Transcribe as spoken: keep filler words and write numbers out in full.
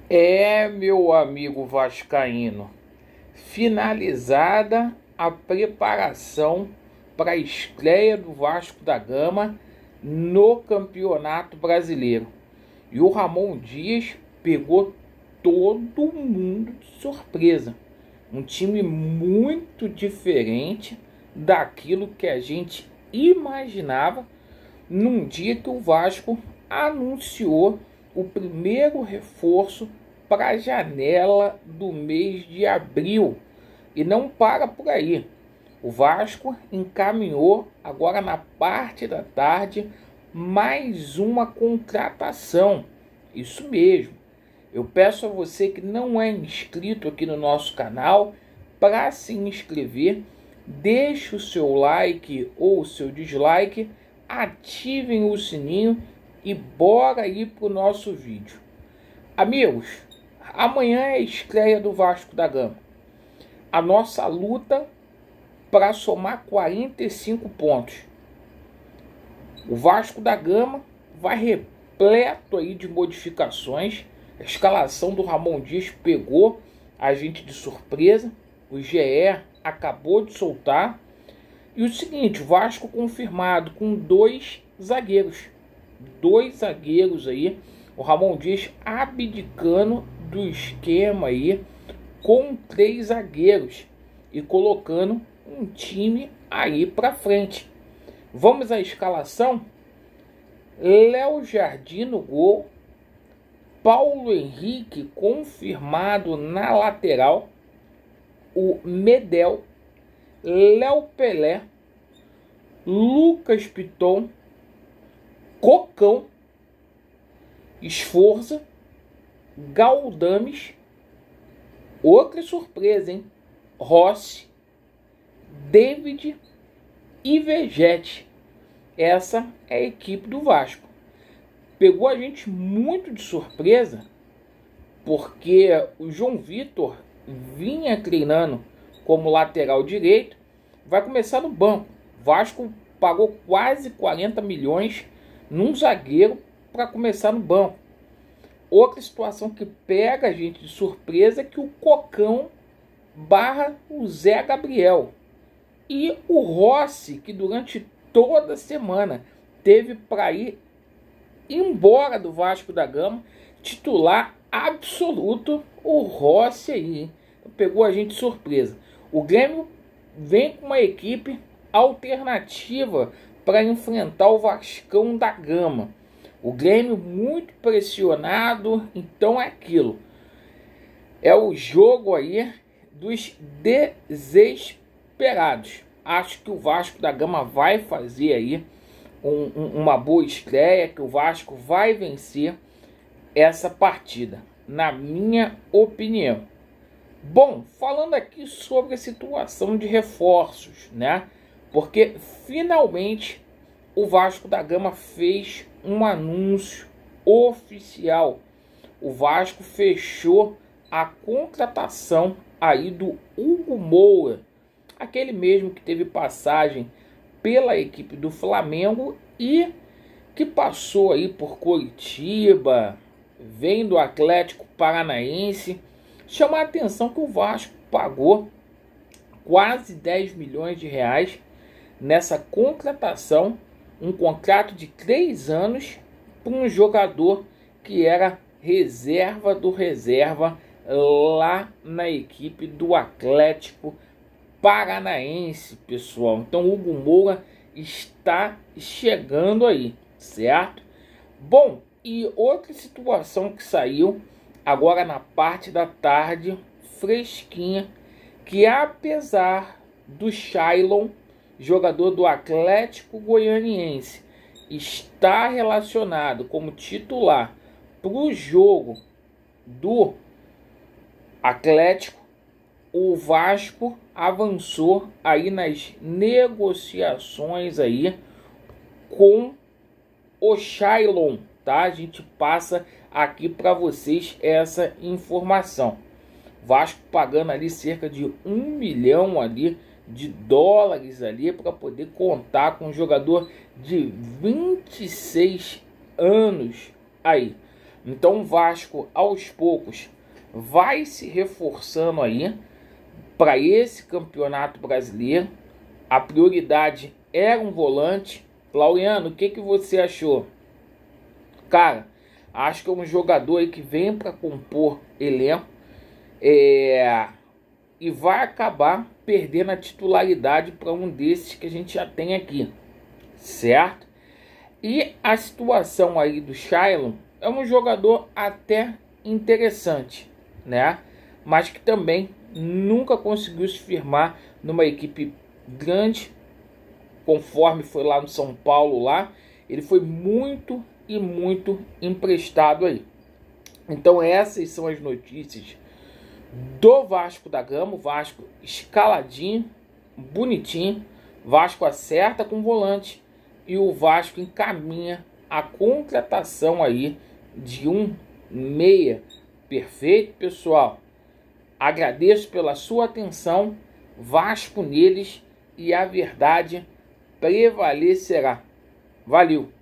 É, meu amigo vascaíno, finalizada a preparação para a estreia do Vasco da Gama no Campeonato Brasileiro. E o Ramon Dias pegou todo mundo de surpresa. Um time muito diferente daquilo que a gente imaginava num dia que o Vasco anunciou o primeiro reforço para a janela do mês de abril. E não para por aí. O Vasco encaminhou agora na parte da tarde mais uma contratação. Isso mesmo. Eu peço a você que não é inscrito aqui no nosso canal para se inscrever. Deixe o seu like ou o seu dislike, ativem o sininho e bora ir para o nosso vídeo. Amigos, amanhã é a estreia do Vasco da Gama. A nossa luta para somar quarenta e cinco pontos. O Vasco da Gama vai repleto aí de modificações. A escalação do Ramon Dias pegou a gente de surpresa. O G E acabou de soltar. E o seguinte, o Vasco confirmado com dois zagueiros. Dois zagueiros aí. O Ramon Dias abdicando do esquema aí com três zagueiros e colocando um time aí para frente. Vamos à escalação. Léo Jardim no gol. Paulo Henrique confirmado na lateral. O Medel. Léo Pelé. Lucas Piton. Cocão. Esforza. Galdames. Outra surpresa, hein? Rossi. David e Vegete. Essa é a equipe do Vasco. Pegou a gente muito de surpresa, porque o João Vitor vinha treinando como lateral direito, vai começar no banco. Vasco pagou quase quarenta milhões num zagueiro para começar no banco. Outra situação que pega a gente de surpresa é que o Cocão barra o Zé Gabriel. E o Rossi, que durante toda a semana teve para ir embora do Vasco da Gama, titular absoluto, o Rossi aí, hein? Pegou a gente de surpresa. O Grêmio vem com uma equipe alternativa para enfrentar o Vascão da Gama. O Grêmio muito pressionado, então é aquilo. É o jogo aí dos desesperados. Acho que o Vasco da Gama vai fazer aí um, um, uma boa estreia, que o Vasco vai vencer essa partida, na minha opinião. Bom, falando aqui sobre a situação de reforços, né? Porque finalmente o Vasco da Gama fez um anúncio oficial. O Vasco fechou a contratação aí do Hugo Moura, aquele mesmo que teve passagem pela equipe do Flamengo e que passou aí por Coritiba, vem do Atlético Paranaense. Chamar a atenção que o Vasco pagou quase dez milhões de reais nessa contratação, um contrato de três anos para um jogador que era reserva do reserva lá na equipe do Atlético Paranaense, pessoal. Então o Hugo Moura está chegando aí, certo? Bom, e outra situação que saiu agora na parte da tarde, fresquinha, que apesar do Shailon, jogador do Atlético Goianiense, está relacionado como titular para o jogo do Atlético, o Vasco avançou aí nas negociações aí com o Shailon, tá? A gente passa aqui para vocês essa informação. Vasco pagando ali cerca de um milhão ali de dólares ali para poder contar com um jogador de vinte e seis anos aí. Então o Vasco, aos poucos, vai se reforçando aí para esse campeonato brasileiro. A prioridade era um volante. Laureano, o que, que você achou? Cara, acho que é um jogador aí que vem para compor elenco é, e vai acabar perdendo a titularidade para um desses que a gente já tem aqui, certo? E a situação aí do Shailon é um jogador até interessante, né? Mas que também nunca conseguiu se firmar numa equipe grande, conforme foi lá no São Paulo lá. Ele foi muito e muito emprestado aí. Então essas são as notícias do Vasco da Gama. O Vasco escaladinho, bonitinho. Vasco acerta com o volante e o Vasco encaminha a contratação aí de um meia perfeito, pessoal. Agradeço pela sua atenção. Vasco neles e a verdade prevalecerá. Valeu!